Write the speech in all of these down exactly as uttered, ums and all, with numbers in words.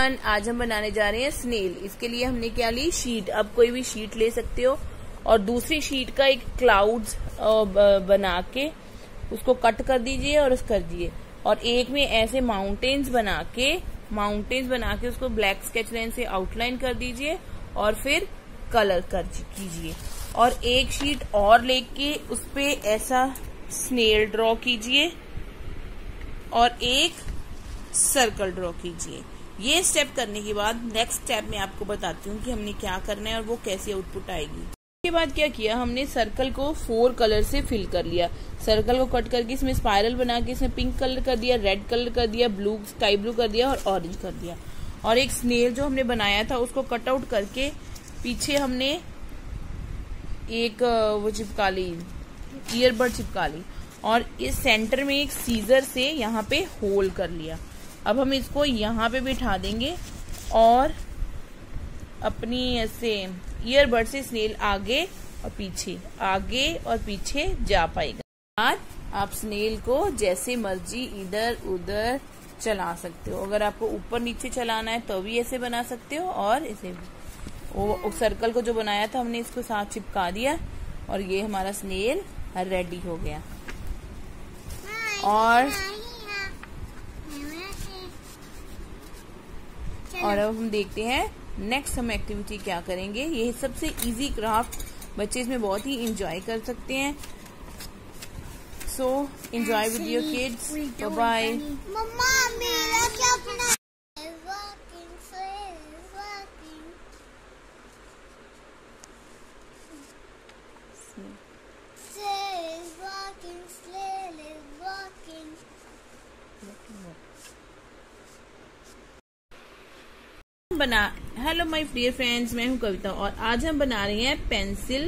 Everyone, आज हम बनाने जा रहे हैं स्नेल। इसके लिए हमने क्या ली, शीट। अब कोई भी शीट ले सकते हो और दूसरी शीट का एक क्लाउड्स बना के उसको कट कर दीजिए और उस कर दिए और एक में ऐसे माउंटेन्स बना के माउंटेन्स बना के उसको ब्लैक स्केच लाइन से आउटलाइन कर दीजिए और फिर कलर कर कीजिए। और एक शीट और लेके उस पे ऐसा स्नेल ड्रॉ कीजिए और एक सर्कल ड्रॉ कीजिए। ये स्टेप करने के बाद नेक्स्ट स्टेप में आपको बताती हूँ कि हमने क्या करना है और वो कैसे आउटपुट आएगी। इसके बाद क्या किया, हमने सर्कल को फोर कलर से फिल कर लिया। सर्कल को कट करके इसमें स्पाइरल बना के इसमें पिंक कलर कर दिया, रेड कलर कर दिया, ब्लू स्काई ब्लू कर दिया और ऑरेंज कर दिया। और एक स्नेल जो हमने बनाया था उसको कट आउट करके पीछे हमने एक वो चिपका ली, ईयरबड चिपका ली और इस सेंटर में एक सीजर से यहाँ पे होल कर लिया। अब हम इसको यहाँ पे बिठा देंगे और अपनी ऐसे ईयरबड से स्नेल आगे और पीछे आगे और पीछे जा पाएगा। आज आप स्नेल को जैसे मर्जी इधर उधर चला सकते हो। अगर आपको ऊपर नीचे चलाना है तो भी ऐसे बना सकते हो और ऐसे भी। वो सर्कल को जो बनाया था हमने इसको साथ चिपका दिया और ये हमारा स्नेल रेडी हो गया। और और अब हम देखते हैं नेक्स्ट हम एक्टिविटी क्या करेंगे। ये सबसे इजी क्राफ्ट, बच्चे इसमें बहुत ही इंजॉय कर सकते हैं। So enjoy with your kids. Bye bye. मम्मा मेरा क्या बना? बना हेलो माय डियर फ्रेंड्स, मैं हूं कविता और आज हम बना रहे हैं पेंसिल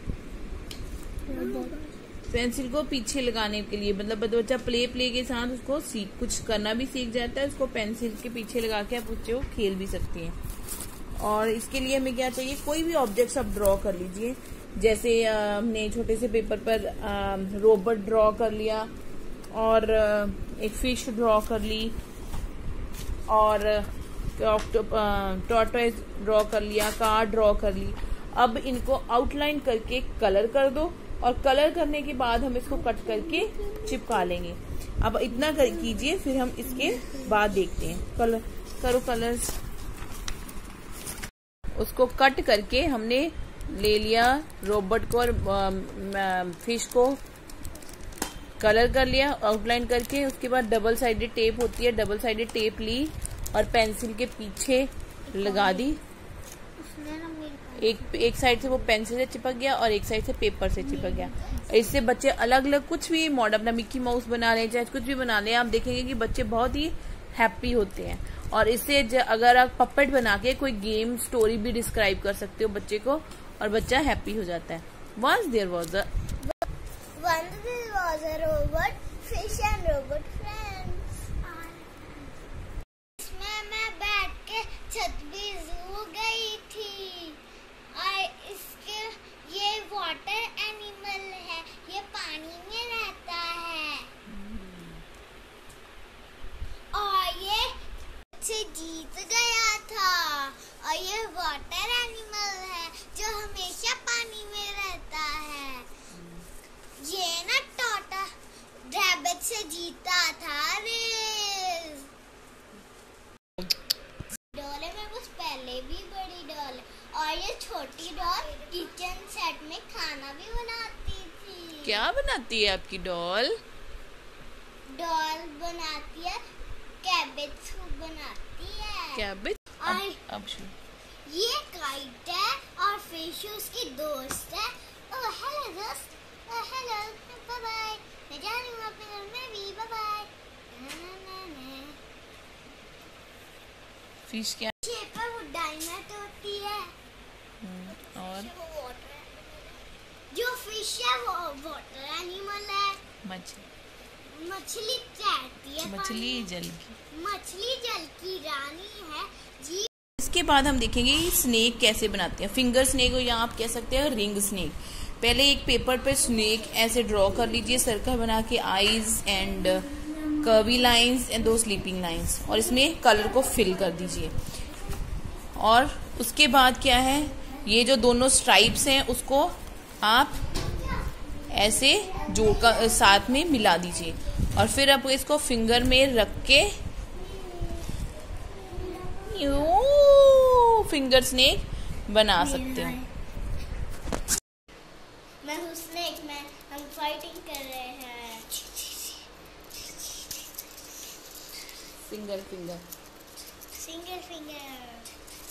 पेंसिल को पीछे लगाने के लिए। मतलब बच्चा प्ले प्ले के साथ उसको सीख कुछ करना भी सीख जाता है। उसको पेंसिल के पीछे लगा के आप बच्चे को खेल भी सकते हैं। और इसके लिए हमें क्या चाहिए, कोई भी ऑब्जेक्ट्स आप ड्रॉ कर लीजिए। जैसे आ, हमने छोटे से पेपर पर रोबोट ड्रॉ कर लिया और आ, एक फिश ड्रॉ कर ली और टॉर्टोइज ड्रॉ कर लिया, कार ड्रॉ कर ली। अब इनको आउटलाइन करके कलर कर दो और कलर करने के बाद हम इसको कट करके चिपका लेंगे। अब इतना कर कीजिए, फिर हम इसके बाद देखते हैं। कलर करो कलर्स। उसको कट करके हमने ले लिया रोबोट को और फिश को कलर कर लिया आउटलाइन करके। उसके बाद डबल साइडेड टेप होती है, डबल साइडेड टेप ली और पेंसिल के पीछे लगा दी। एक एक साइड से वो पेंसिल से चिपक गया और एक साइड से पेपर से चिपक गया। इससे बच्चे अलग अलग कुछ भी मॉडल, अपना मिक्की माउस बना लें, चाहे कुछ भी बना लें, आप देखेंगे कि बच्चे बहुत ही हैप्पी होते हैं। और इससे अगर आप पपेट बना के कोई गेम स्टोरी भी डिस्क्राइब कर सकते हो बच्चे को और बच्चा हैप्पी हो जाता है। Once there was a Once there was a robot, fish and robot friends. इसमें मैं बैठ के छत भी सो गई थी और इसके ये वाटर एनिमल है, ये पानी में रहता है और ये से जीत गया था। और ये वाटर एनिमल है जो हमेशा पानी में रहता है। ये ना टोटा रैबिट से जीता था रेस। डॉल है मेरे पास पहले भी बड़ी डॉल है और ये छोटी डॉल किचन सेट में खाना भी बनाती थी। क्या बनाती है आपकी डॉल? डॉल बनाती है कैबेज सूप बनाती है। कैबेज? अब, अब ये काइट है और फिश उसकी दोस्त है। ओह हेलो दोस्त, ओह हेलो, बाय बाय। मैं जा रही हूँ अपने घर में भी, बाय बाय। फिश क्या शेप है? वो डायनाट होती है और वो वाटर, जो फिश है वो वाटर एनिमल है। मछली मछली तैरती है, मछली जल की मछली जल की रानी है जी। इसके बाद हम देखेंगे स्नेक कैसे बनाते हैं। फिंगर स्नेक हो या आप कह सकते हैं रिंग स्नेक। पहले एक पेपर पे स्नेक ऐसे ड्रॉ कर लीजिए, सर्कल बना के eyes and curvy lines and दो स्लीपिंग लाइंस, और इसमें कलर को फिल कर दीजिए। और उसके बाद क्या है, ये जो दोनों स्ट्राइप्स हैं उसको आप ऐसे जोड़कर साथ में मिला दीजिए, और फिर आप इसको फिंगर में रख के फिंगर स्नेक बना सकते हो। मैं हूँ स्नेक, मैं हम फाइटिंग कर रहे हैं। Finger finger finger finger